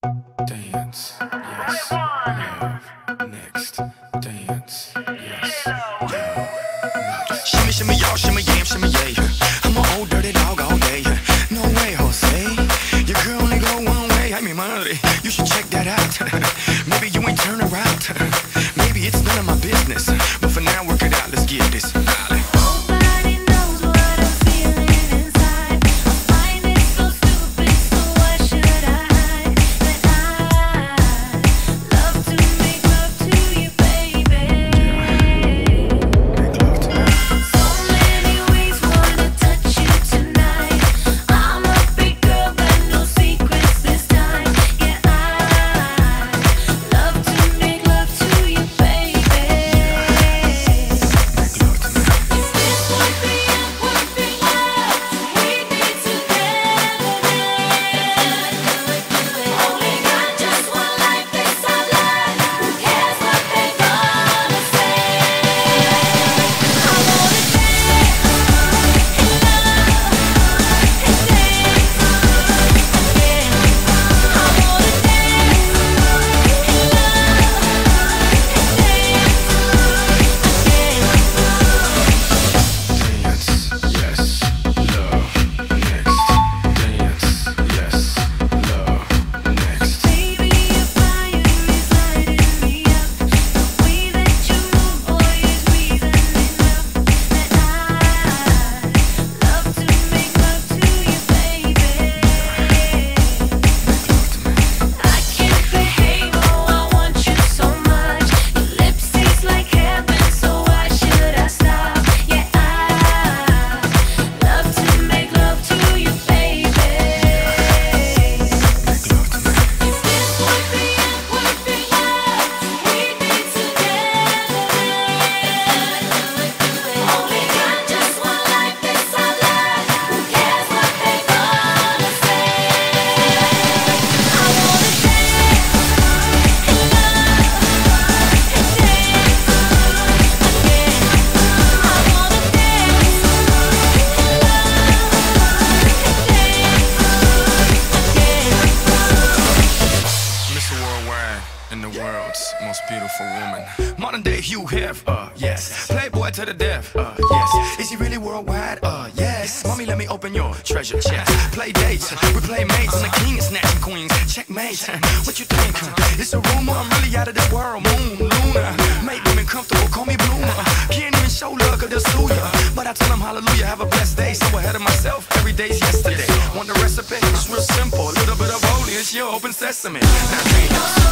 Dance, yes, love, next. Dance, yes, love, next. Shimmy, shimmy, y'all, shimmy, yam, shimmy, yay. I'm an old dirty dog all day. No way, Jose. Your girl only go one way. I mean, money. You should check that out. Maybe you ain't turn around. Maybe it's none of my business. But for now, work it out. Let's get this. Nobody knows what I'm feeling inside. I find it so stupid, so why should I hide? That I love to make love to you, baby. So many ways wanna touch you tonight. I'm a big girl, but no secrets this time. Yeah, I love to make love to you, baby. And the world's most beautiful woman. Modern day Hugh Hef, yes. Playboy to the death, yes. Is he really worldwide? Yes. Mommy, let me open your treasure chest. Play dates, we play mates, and the king is snatching queens. Checkmate, what you think? It's a rumor, I'm really out of the world. Moon, Luna, make women comfortable, call me Bloomer. Can't even show love, cause they'll sue ya. But I tell them hallelujah, have a blessed day. So ahead of myself, every day's yesterday. Want the recipe? It's real simple, a little bit of holy, it's your open sesame. Now dance.